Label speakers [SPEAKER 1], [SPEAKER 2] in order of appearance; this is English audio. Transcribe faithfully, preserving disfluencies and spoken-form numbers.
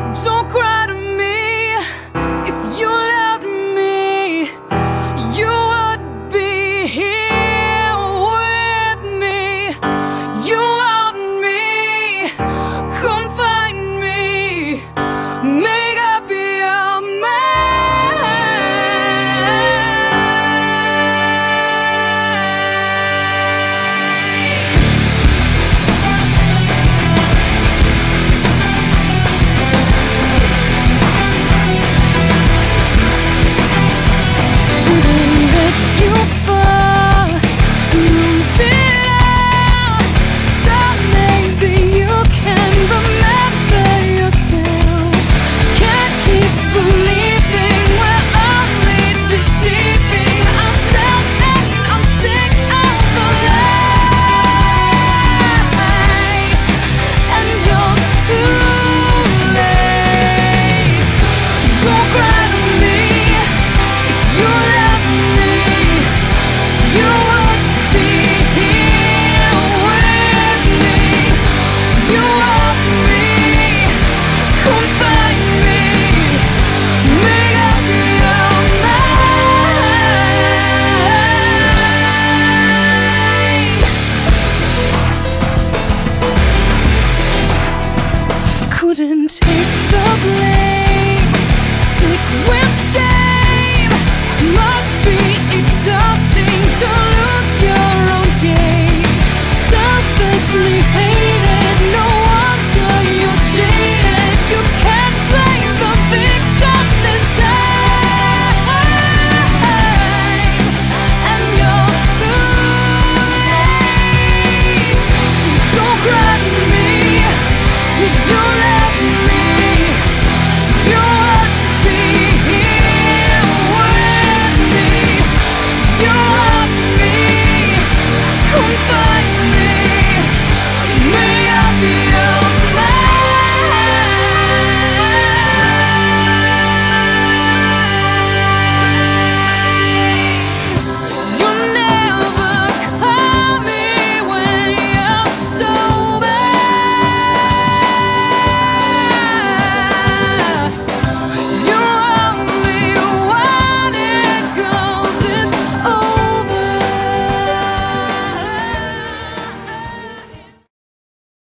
[SPEAKER 1] Don't cry to me. If you loved me, you would be here with me. You want me, come find me. Make up your mind. Shouldn't let you fall, lose it all. So maybe you can remember yourself. Can't keep believing we're only deceiving ourselves, and I'm sick of the lie. And you're too late. Don't cry to me. If you love me, you would be here with me. You want me, come find me. Make up your mind. Couldn't